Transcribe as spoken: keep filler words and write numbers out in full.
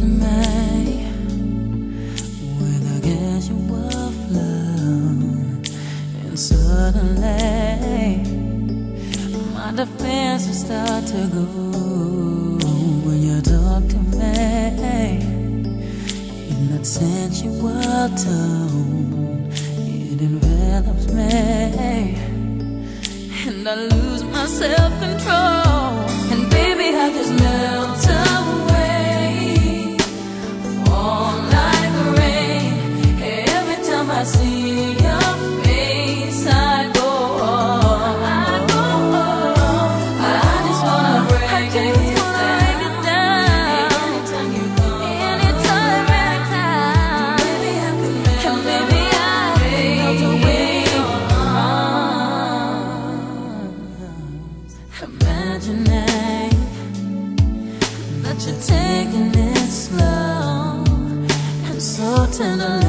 to me with a casual flow, and suddenly my defenses start to go when you talk to me in that sensual tone. It envelops me, and I lose my self-control. And baby, I just melt away, fall like rain. Every time I see your face, I go on, I go on. I just wanna break it down. Anytime you come, anytime, anytime. Baby, I can melt, and baby, I can melt away. Imagining that you're taking it slow and so tenderly.